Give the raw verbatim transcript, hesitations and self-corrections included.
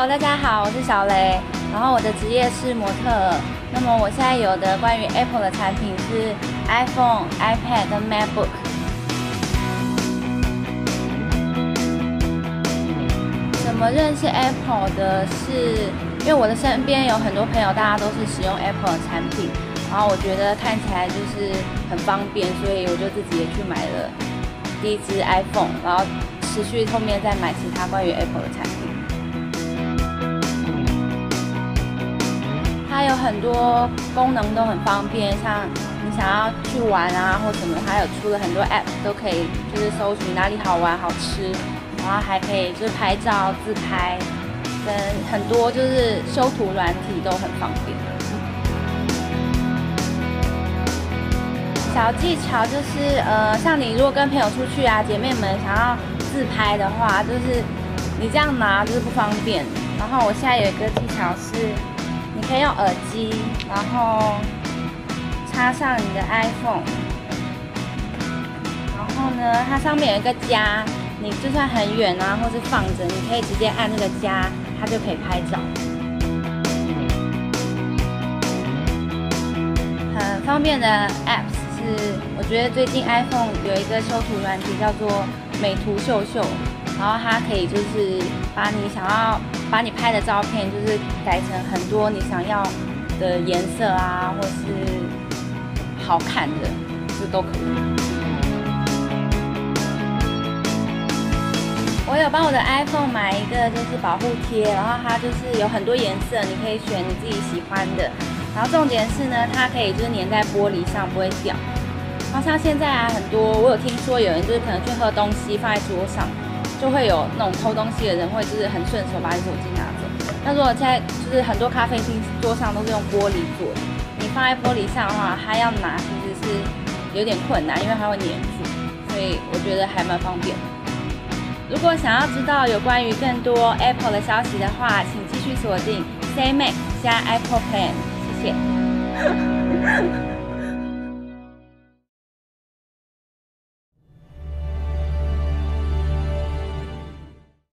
Hello， 大家好，我是小雷，然后我的职业是模特儿。那么我现在有的关于 Apple 的产品是 iPhone、iPad 跟 MacBook。怎么认识 Apple 的是，因为我的身边有很多朋友，大家都是使用 Apple 的产品，然后我觉得看起来就是很方便，所以我就自己也去买了第一支 iPhone， 然后持续后面再买其他关于 Apple 的产品。它有很多功能都很方便，像你想要去玩啊或什么，它有出了很多 App 都可以，就是搜寻哪里好玩好吃，然后还可以就是拍照自拍，跟很多就是修图软体都很方便。小技巧就是呃，像你如果跟朋友出去啊，姐妹们想要自拍的话，就是你这样拿就是不方便。然后我现在有一个技巧是，你可以用耳机，然后插上你的 iPhone， 然后呢，它上面有一个加，你就算很远啊，或是放着，你可以直接按那个加，它就可以拍照，很方便的 apps。是，我觉得最近 iPhone 有一个修图软体叫做美图秀秀，然后它可以就是把你想要把你拍的照片，就是改成很多你想要的颜色啊，或是好看的，就都可以。我有帮我的 iPhone 买一个就是保护贴，然后它就是有很多颜色，你可以选你自己喜欢的。然后重点是呢，它可以就是粘在玻璃上，不会掉。然后像现在啊，很多我有听说有人就是可能去喝东西放在桌上，就会有那种偷东西的人会就是很顺手把你手机拿走。那如果现在就是很多咖啡厅桌上都是用玻璃做的，你放在玻璃上的话，它要拿其实是有点困难，因为它会粘住，所以我觉得还蛮方便的。如果想要知道有关于更多 Apple 的消息的话，请继续锁定 Say Mac 加 Apple Plan。谢谢。